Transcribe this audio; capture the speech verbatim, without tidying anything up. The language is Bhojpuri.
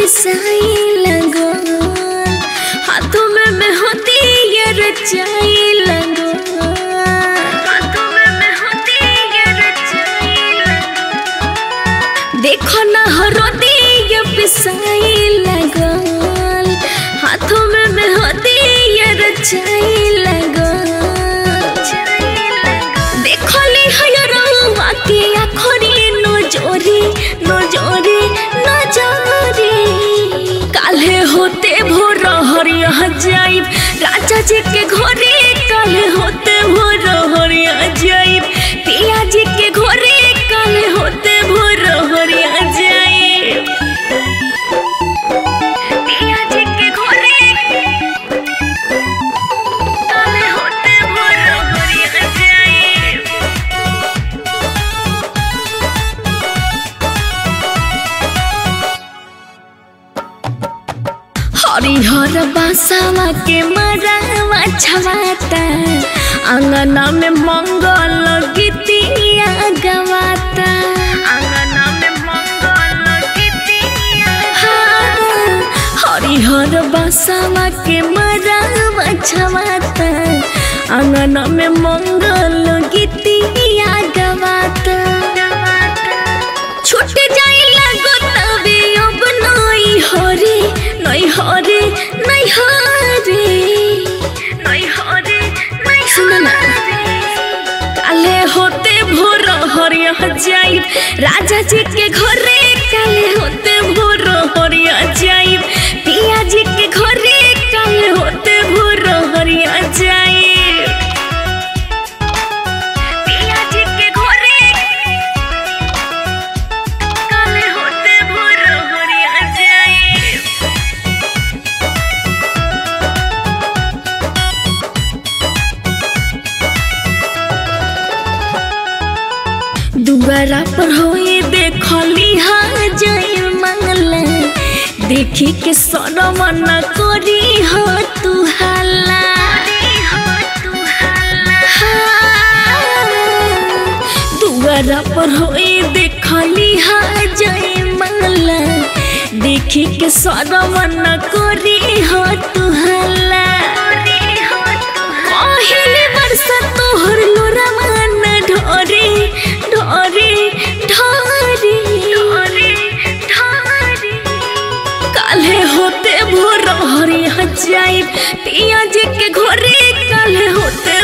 पिसाई लगो हाथों में मेहंदी ये रचाई लगो हाथों में मेहंदी ये रचाई लगो देखो ना हरदी ये पिसाई लगो हाथों में मेहंदी ये रचाई लगो देखो ली हयरवा के आखरी नजरी नजरी नजरी काले होते भोर हरिया जाइब राजा जी के घरे काले होते भोर हरिया जाइब पिया जी के घरे काले होते भोर हरिया जाइब पिया जी के घरे काले होते भोर हरिया जाइब हरिहर बासावा के मरावा छवाता अंगना में मंगल गीतिया गवाता अंगना में मंगल गीतिया हरिहर बासावा के मरावा छवाता अंगना में मंगल गीतिया गवाता छूट जाए लगो तबे अब नई हरे नई हरे नई हरे नई हरे नई सुनना काले होते भोर हरिया जाइब राजा जी के घरे काले होते भोर हरिया जाइब पिया जी के घरे काले होते भोर हरिया जाइब पिया जी के घरे काले होते भोर हरिया जाइब दुआरा पर होए देखली हा जाई मंगला देखी के सरम न करी हो तू हल्ला दुआरा पर होए देखली हा जाई मंगला देखी के सरम न करी हो तू हल्ला पहली बरसा तोहर लोरा मन ढोरे ढोरे ढोरे ढोरे ढोरे काले होते भोर हरिया जाइब पिया जी के घरे काले होते